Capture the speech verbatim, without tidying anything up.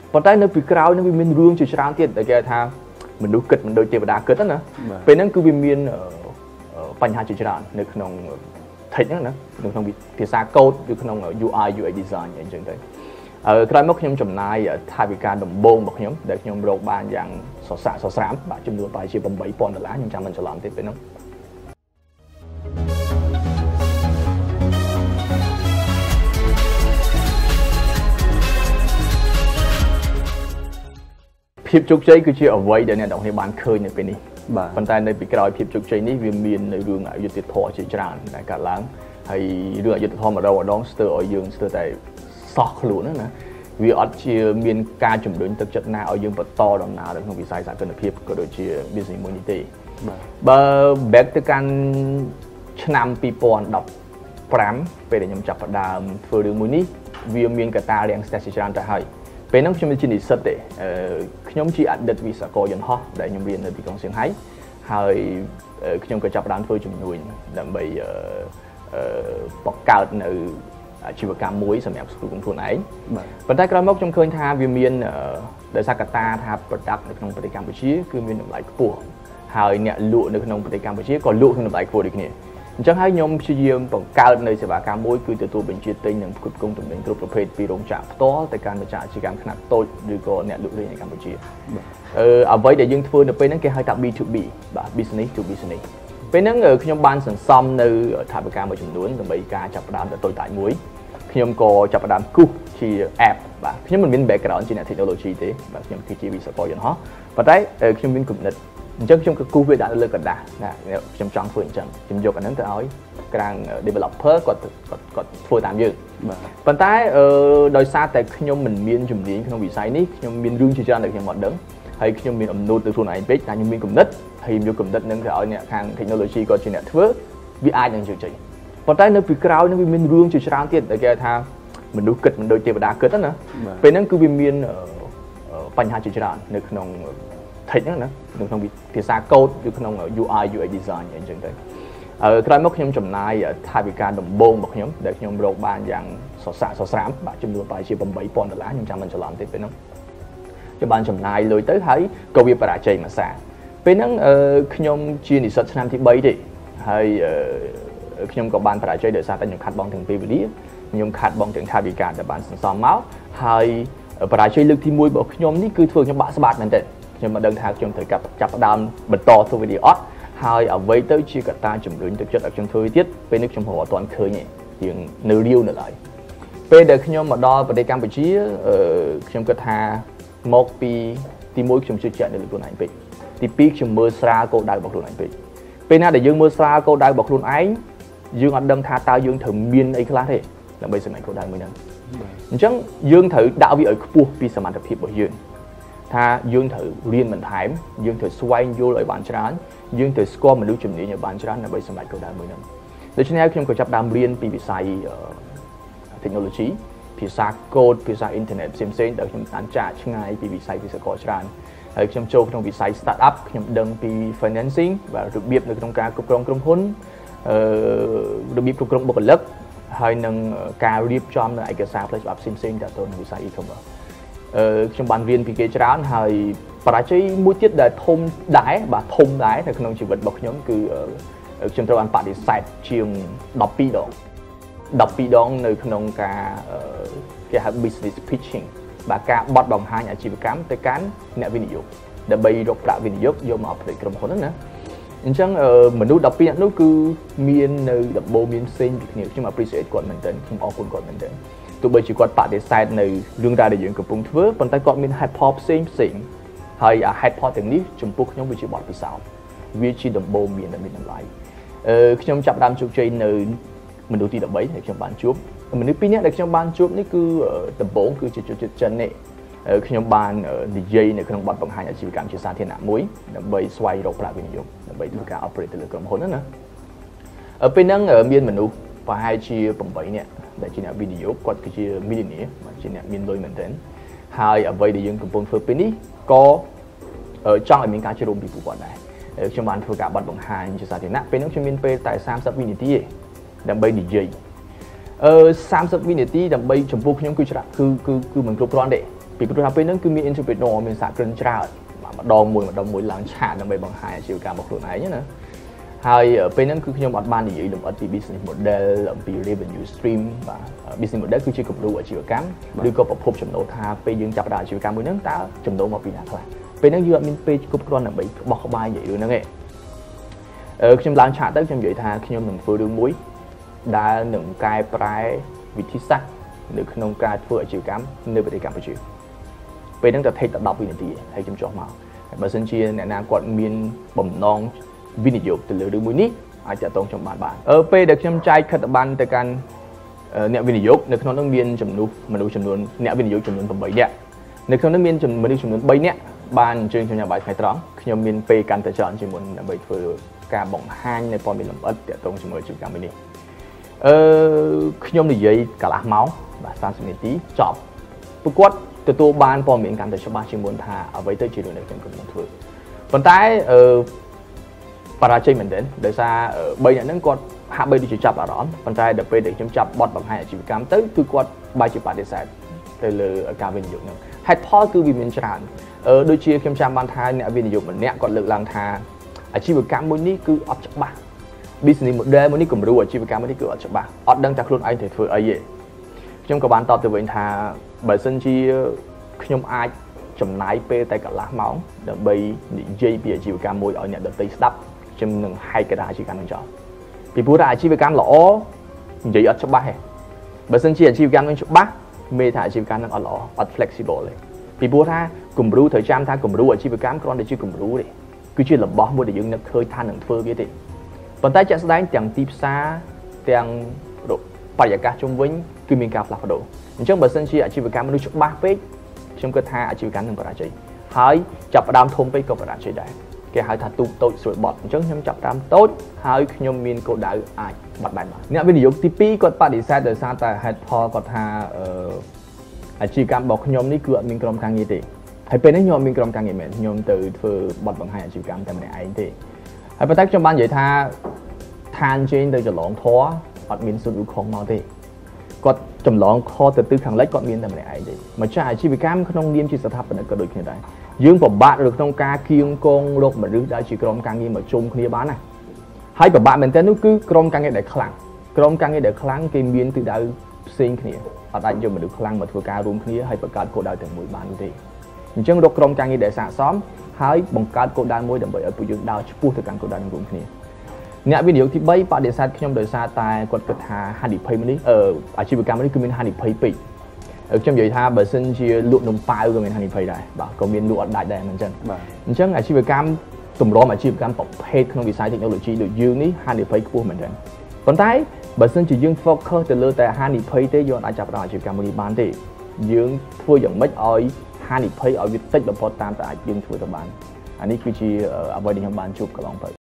ប៉ុន្តែនៅពីក្រោយនឹងវាមានរឿងជាច្រើនទៀតដែលគេថាមនុស្សគិតមិនដូចទេវតាគិតណាពេលហ្នឹងគឺវាមានបញ្ហាជាច្រើននៅក្នុង tech ហ្នឹងណានៅក្នុងភាសា code ឬក្នុង U I U X design អញ្ចឹងទៅក្រោយមកខ្ញុំចំណាយថវិកាដំបូងរបស់ខ្ញុំដែលខ្ញុំរកបានយ៉ាងសស្រាក់សស្រាមបាទចំនួនប្រហែលជា eight thousand ដុល្លារខ្ញុំចាំមិនច្រឡំទេពេលហ្នឹងភាពជោគជ័យគឺជាអ្វីដែលអ្នកទាំងគ្នាបានឃើញនៅពេលនេះបាទប៉ុន្តែនៅពីក្រោយភាពជោគជ័យនេះវាមាននៅរឿងអយុត្តិធម៌ជាច្រើនដែលកើតឡើងហើយរឿងអយុត្តិធម៌ម្ដងម្ដងស្ទើរឲ្យយើងស្ទើរតែសោះខ្លួនណាវាអត់ជាមានការជំរុញទឹកចិត្តណាឲ្យយើងបន្តដំណើរនៅក្នុងវិស័យសកម្មភាពក៏ដូចជា business មួយនេះទេបើ back ទៅកាន់ឆ្នាំtwo thousand fifteenពេលដែលខ្ញុំចាប់ផ្ដើមធ្វើរឿងមួយនេះវាមានកត្តារាំងស្ទះជាច្រើនទៅហើយពេលហ្នឹងខ្ញុំមិនជានិស្សិតទេខ្ញុំជាអតីតវិស្វករយន្តហោះដែលខ្ញុំរៀននៅទីក្រុងសៀងហៃហើយខ្ញុំក៏ចាប់ផ្ដើមធ្វើជំនួញដើម្បីបង្កើតនៅអាជីវកម្មមួយសម្រាប់គ្រូខ្លួនឯងប៉ុន្តែក្រោយមកខ្ញុំឃើញថាវាមានដោយសារកត្តាថា product នៅក្នុងប្រទេសកម្ពុជាគឺមានតម្លៃខ្ពស់ហើយអ្នកលក់នៅក្នុងប្រទេសកម្ពុជាក៏លក់ក្នុងតម្លៃខ្ពស់ដូចគ្នាអញ្ចឹងហើយខ្ញុំព្យាយាមបង្កើតនៅសេវាកម្មមួយគឺទទួលបញ្ជាទិញនិងផ្គត់ផ្គង់ទំនិញគ្រប់ប្រភេទពីរោងចក្រផ្ទាល់ទៅកាន់ម្ចាស់អាជីវកម្មខ្នាតតូចឬក៏អ្នកលក់រាយនៅកម្ពុជាអឺអ្វីដែលយើងធ្វើនៅពេលហ្នឹងគេហៅថា B to B បាទ business to business ពេលហ្នឹងខ្ញុំបានសន្សំនៅថវិកាមួយចំនួនដើម្បីការចាប់ផ្ដើមទៅតូចតាចមួយខ្ញុំក៏ចាប់ផ្ដើមគូសជា app បាទខ្ញុំមិនមាន background ជាអ្នក technology ទេបាទខ្ញុំគឺជាវិស្វករយន្តហោះប៉ុន្តែខ្ញុំមានគំនិតអញ្ចឹងខ្ញុំក៏គូសវាដាក់លើกระดาษណាខ្ញុំចង់ធ្វើអញ្ចឹងខ្ញុំយកអាហ្នឹងទៅឲ្យក្រាំង developer គាត់គាត់គាត់ធ្វើតាមយើងប៉ុន្តែដោយសារតែខ្ញុំមិនមានជំនាញក្នុងវិស័យនេះខ្ញុំមានរឿងជាច្រើនដែលខ្ញុំអត់ដឹងហើយខ្ញុំមានអំណួតទៅខ្លួនឯងពេកតែខ្ញុំមានគំនិតហើយខ្ញុំយកគំនិតហ្នឹងទៅឲ្យអ្នកខាង technology គាត់ជាអ្នកធ្វើវាអាចនឹងជោគជ័យប៉ុន្តែនៅពីក្រោយនឹងវាមានរឿងជាច្រើនទៀតដែលគេថាមនុស្សគិតមិនដូចទេវតាគិតណាពេលហ្នឹងគឺវាមានបញ្ហាជាច្រើននៅក្នុង tech ហ្នឹងណានៅក្នុងភាសា code ឬក្នុង U I U X design អញ្ចឹងទៅក្រោយមកខ្ញុំចំណាយថវិកាដំបូងរបស់ខ្ញុំដែលខ្ញុំរកបានយ៉ាងសស្រាក់សស្រាមបាទចំនួនប្រហែលជា eight thousand ដុល្លារខ្ញុំចាំមិនច្រឡំទេពេលហ្នឹងខ្ញុំបានចំណាយលុយទៅហើយក៏វាបរាជ័យមួយសារពេលហ្នឹងខ្ញុំជានិស្សិតឆ្នាំទីthreeទេហើយខ្ញុំក៏បានបរាជ័យដោយសារតែខ្ញុំខាត់បងទាំងពេលវេលាខ្ញុំខាត់បងទាំងថវិកាដែលបានសន្សំមកហើយបរាជ័យលើកទីoneរបស់ខ្ញុំនេះគឺធ្វើខ្ញុំបាក់ស្បាតមែនទេខ្ញុំមិនដឹងថាខ្ញុំត្រូវចាប់ផ្ដើមបន្តធ្វើវីដេអូអត់ហើយអ្វីទៅជាកត្តាជំរុញទឹកចិត្តឲ្យខ្ញុំធ្វើទៀតពេលនេះខ្ញុំហៅអត់ទាន់ឃើញទេយើងនៅរាវនៅឡើយពេលដែលខ្ញុំមកដល់ប្រទេសកម្ពុជាខ្ញុំគិតថាមកពីទីoneខ្ញុំជឿជាក់នៅលើខ្លួនឯងពេកទីtwoខ្ញុំមើលស្រាលគោលដៅរបស់ខ្លួនឯងពេកពេលណាដែលយើងមើលស្រាលគោលដៅរបស់ខ្លួនឯងយើងអត់ដឹងថាតើយើងត្រូវមានអីខ្លះទេដើម្បីសម្រេចគោលដៅមួយហ្នឹងអញ្ចឹងយើងត្រូវដាក់វាឲ្យខ្ពស់ពីសមត្ថភាពរបស់យើងថាយើងត្រូវរៀនបន្ថែមយើងត្រូវស្វែងយល់ឲ្យបានច្រើនយើងត្រូវស្គាល់មនុស្សជំនាញឲ្យបានច្រើនដើម្បីសម្រេចគោលដៅមួយហ្នឹងដូច្នេះហើយខ្ញុំក៏ចាប់ផ្ដើមរៀនពីវិស័យ technology ភាសា code ភាសា internet ផ្សេងៗដែលខ្ញុំបានចាកឆ្ងាយពីវិស័យវិស្វករច្រើនហើយខ្ញុំចូលក្នុងវិស័យ startup ខ្ញុំដឹងពី financing បាទរបៀបនៅក្នុងការគ្រប់គ្រងក្រុមហ៊ុនអឺរបៀបគ្រប់គ្រងបុគ្គលិកហើយនឹងការរៀបចំនៅឯកសារផ្លូវច្បាប់ផ្សេងៗទាក់ទងនឹងវិស័យ e-commerce អឺខ្ញុំបានរៀនពីគេច្រើនហើយបរាជ័យមួយទៀតដែលធំដែរបាទធំដែរនៅក្នុងជីវិតរបស់ខ្ញុំគឺខ្ញុំត្រូវបានបដិសេធជាងtwelveដងtwelveដងនៅក្នុងការគេហៅ business pitching បាទការបត់បង្ហាញអាជីវកម្មទៅកាន់អ្នកវិនិយោគដើម្បីរកប្រាក់វិនិយោគយកមកប្រតិក្រុមហ៊ុនហ្នឹងណាអញ្ចឹងមនុស្សtwelveនាក់នោះគឺមាននៅដំបូងមានផ្សេងពីគ្នាខ្ញុំ appreciate គាត់មែនទែនខ្ញុំអរគុណគាត់មែនទែនទោះបីជាគាត់បដិសេធនៅរឿងរ៉ាវដែលយើងកំពុងធ្វើប៉ុន្តែគាត់មាន head point ផ្សេងផ្សេងហើយអា head point ទាំងនេះចំពោះខ្ញុំវាជាបទពិសោធន៍វាជាដំបូងមានតែមានតម្លៃអឺខ្ញុំចាប់ផ្ដើមជោគជ័យនៅមនុស្សទីthirteenដែលខ្ញុំបានជួបមនុស្សពីរនាក់ដែលខ្ញុំបានជួបនេះគឺដំបូងគឺជាជនជាតិចិននេះខ្ញុំបាននិយាយនៅក្នុងបទបង្ហាញអាជីវកម្មជាសាធារណៈមួយដើម្បីស្វែងរកប្រាក់វិនិយោគដើម្បីធ្វើការ operate ទៅលើក្រុមហ៊ុនហ្នឹងណាពេលហ្នឹងមានមនុស្សប្រហែលជាeightនាក់ដែលជាអ្នកវិនិយោគគាត់គឺជា millionaire ជាអ្នកមានលុយមែនទែនហើយអ្វីដែលយើងកំពុងធ្វើពេលនេះក៏ចង់ឲ្យមានការចូលរួមពីពួកគាត់ដែរខ្ញុំបានធ្វើការបទបង្ហាញជាសាធារណៈពេលហ្នឹងខ្ញុំមានពេលតែthirtyវិនាទីទេដើម្បីនិយាយអឺthirtyវិនាទីដើម្បីចំពោះខ្ញុំគឺច្រើនគឺគឺគឺមិនគ្រប់គ្រាន់ទេពីព្រោះថាពេលហ្នឹងគឺមាន entrepreneur មានសហគ្រិនច្រើនម្ដងមួយម្ដងមួយឡើងឆាកដើម្បីបង្ហាញអាជីវកម្មរបស់ខ្លួនឯងណាហើយពេលហ្នឹងគឺខ្ញុំអត់បាននិយាយលម្អិតពី business model អំពី revenue stream បាទ business model គឺជាគំរូអាជីវកម្មឬក៏ប្រភពចំណូលថាពេលយើងចាប់ផ្ដើមអាជីវកម្មមួយហ្នឹងតើចំណូលមកពីណាខ្លះពេលហ្នឹងយើងអត់មានពេលគ្រប់គ្រាន់ដើម្បីបោះក្បាយនិយាយរឿងហ្នឹងទេអឺខ្ញុំឡើងឆាកទៅខ្ញុំនិយាយថាខ្ញុំនឹងធ្វើរឿងមួយដែលនឹងកែប្រែវិធីសាស្ត្រនៅក្នុងការធ្វើអាជីវកម្មនៅប្រទេសកម្ពុជាពេលហ្នឹងតែថេកតែដប់វិនាទីហើយខ្ញុំចុះមកហើយបើសិនជាអ្នកណាគាត់មានបំណងវិនិយោគទៅលើរឿងមួយនេះអាចតាក់ទងខ្ញុំបានបានអឺពេលដែលខ្ញុំចែកខិត្តប័ណ្ណទៅកាន់អ្នកវិនិយោគនៅក្នុងនោះមានចំនួនមនុស្សចំនួនអ្នកវិនិយោគចំនួនeightនាក់នៅក្នុងនោះមានមនុស្សចំនួនthreeនាក់បានអញ្ជើញខ្ញុំញ៉ាំបាយថ្ងៃត្រង់ខ្ញុំមានពេលកាន់តែច្រើនជាងមុនដើម្បីធ្វើការបង្ហាញនៅព័ត៌មានលម្អិតតាក់ទងជាមួយអាជីវកម្មនេះអឺខ្ញុំនិយាយកន្លះម៉ោងបាទthirtyនាទីចប់ពួកគាត់ទទួលបានព័ត៌មានកាន់តែច្បាស់ជាងមុនថាអ្វីទៅជារឿងដែលខ្ញុំកំពុងធ្វើប៉ុន្តែអឺបរាជ័យមែនទែនដោយសារ3នាក់ហ្នឹងគាត់ហាក់បីដូចជាចាប់អារម្មណ៍ប៉ុន្តែដល់ពេលដែលខ្ញុំចាប់បទបង្ហាញអាជីវកម្មទៅគឺគាត់បែរជាបដិសេធទៅលើការវិនិយោគហ្នឹងហេតុផលគឺវាមានច្រើនអឺដូចជាខ្ញុំចាំបានថាអ្នកវិនិយោគម្នាក់គាត់លើកឡើងថាអាជីវកម្មមួយនេះគឺអត់ច្បាស់ business model មួយនេះគំរូអាជីវកម្មមួយនេះគឺអត់ច្បាស់អត់ដឹងថាខ្លួនឯងត្រូវធ្វើអីទេខ្ញុំក៏បានតបទៅវិញថាបើសិនជាខ្ញុំអាចចំណាយពេលតែកន្លះម៉ោងដើម្បីនិយាយពីអាជីវកម្មមួយឲ្យអ្នកដទៃស្ដាប់ខ្ញុំនឹងហែកកណ្ដាលអាជីវកម្មនឹងចោលពីព្រោះថាអាជីវកម្មល្អនិយាយអត់ច្បាស់ទេបើសិនជាអាជីវកម្មនឹងច្បាស់មេថាអាជីវកម្មនឹងអត់ល្អអត់ flexible ទេពីព្រោះថាគំរូត្រូវចាំថាគំរូអាជីវកម្មគ្រាន់តែជាគំរូទេគឺជារបស់មួយដែលយើងនឹកឃើញថានឹងធ្វើវាទេប៉ុន្តែជាក់ស្ដែងទាំងទីផ្សារទាំងបរិយាកាសជុំវិញគឺមានការផ្លាស់ប្ដូរអញ្ចឹងបើសិនជាអាជីវកម្មមនុស្សច្បាស់ពេកខ្ញុំគិតថាអាជីវកម្មនឹងបរាជ័យហើយចាប់ផ្ដើមធំពេកក៏បរាជ័យដែរគេហៅថាទូកតូចស្រួលបត់អញ្ចឹងខ្ញុំចាប់តាមតូចហើយខ្ញុំមានគោលដៅអាចបាត់បែនបានអ្នកវិនិយោគទីtwoគាត់បដិសេធដោយសារតែហេតុផលគាត់ថាអឺអាជីវកម្មរបស់ខ្ញុំនេះគឺអត់មានក្រុមការងារទេហើយពេលនេះខ្ញុំអត់មានក្រុមការងារមែនខ្ញុំទៅធ្វើបទបង្ហាញអាជីវកម្មតែម្នាក់ឯងទេហើយប៉ុន្តែខ្ញុំបាននិយាយថាឋានជេងទៅចន្លងធរអត់មានសុទ្ធឧខុងមកទេគាត់ចម្លងខទៅទិសខាងលិចគាត់មានតែម្នាក់ឯងទេម្ចាស់អាជីវកម្មក្នុងនាមជាស្ថាបនិកក៏ដូចគ្នាដែរយើងពិបាកនៅក្នុងការគៀងគងរកមនុស្សដែលជាក្រុមការងារមកជុំគ្នាបានណាហើយពិបាកមែនទែននោះគឺក្រុមការងារដែលខ្លាំងក្រុមការងារដែលខ្លាំងគេមានទិសដៅផ្សេងគ្នាអត់អាចយកមនុស្សខ្លាំងមកធ្វើការរួមគ្នាហើយបង្កើតគោលដៅទាំងមួយបាននោះទេអញ្ចឹងរកក្រុមការងារដែលស័ក្តិសមហើយបង្កើតគោលដៅមួយដើម្បីឲ្យពួកយើងដើរឆ្ពោះទៅកាន់គោលដៅនឹងរួមគ្នាអ្នកវិនិយោគទីthreeបដិសេធខ្ញុំដោយសារតែគាត់គិតថាហានិភ័យនេះអឺអាជីវកម្មនេះគឺមានហានិភ័យពេកខ្ញុំនិយាយថាបើសិនជាលក់នំប៉ាវក៏មានហានិភ័យដែរបាទក៏មានលក់អត់ដាច់ដែរមិនអញ្ចឹងបាទអញ្ចឹងអាជីវកម្មទម្រាំអាជីវកម្មប្រភេទក្នុងវិស័យ technology ដូចយើងនេះហានិភ័យខ្ពស់មែនទែនប៉ុន្តែបើសិនជាយើង focus ទៅលើតែហានិភ័យទេយើងអាចចាប់ផ្ដើមអាជីវកម្មមួយនេះបានទេយើងធ្វើយ៉ាងម៉េចឲ្យហានិភ័យឲ្យវាតិចបំផុតតាមតែអាចយើងធ្វើទៅបានអានេះគឺជាអ្វីដែលខ្ញុំបានជួបកន្លងទៅ